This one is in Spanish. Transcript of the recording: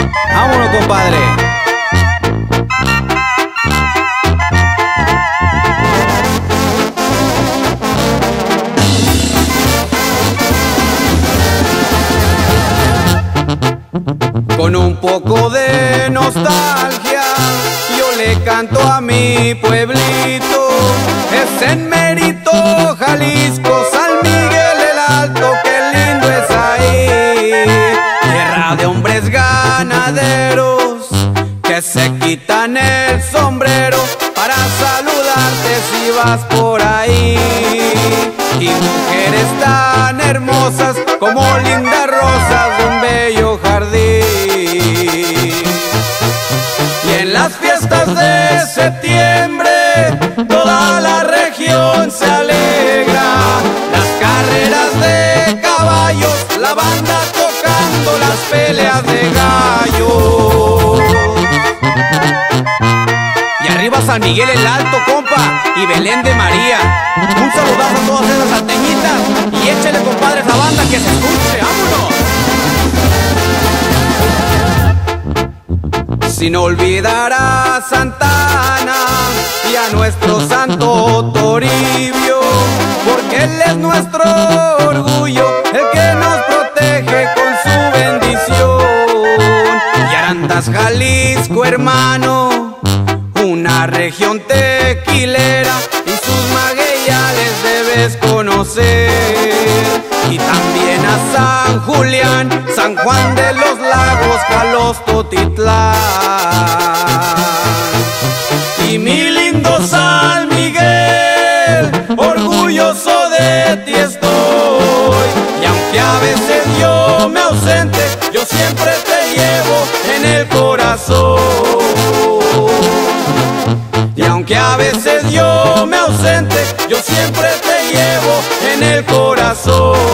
Vámonos, compadre. Con un poco de nostalgia yo le canto a mi pueblito. Es en Mérito, Jalisco, San Miguel el Alto, qué lindo es ahí. Tierra de hombres ganaderos que se quitan el sombrero para saludarte si vas por ahí. Y mujeres tan hermosas como lindas rosas de un bello jardín. Y en las fiestas de septiembre toda la región se alegra. Las carreras de caballos, la banda tocando las peleas de gallos. Y arriba San Miguel el Alto, compa, y Belén de María. Un saludazo a todas esas salteñitas. Y échale, compadre, esa banda que se escuche. ¡Vámonos! Sin olvidar a Santa Ana y a nuestro santo Toribio, porque él es nuestro orgullo, el que nos protege con su bendición. Y Arandas, Jalisco, hermano, una región tequilera, y sus magueyales debes conocer. Y también a San Julián, San Juan de los Lagos, Jalos, Totitlán. Y mi lindo San Miguel, orgulloso de ti estoy. Y aunque a veces yo me ausente, yo siempre te llevo en el corazón. Y aunque a veces yo me ausente, yo siempre te llevo en el corazón.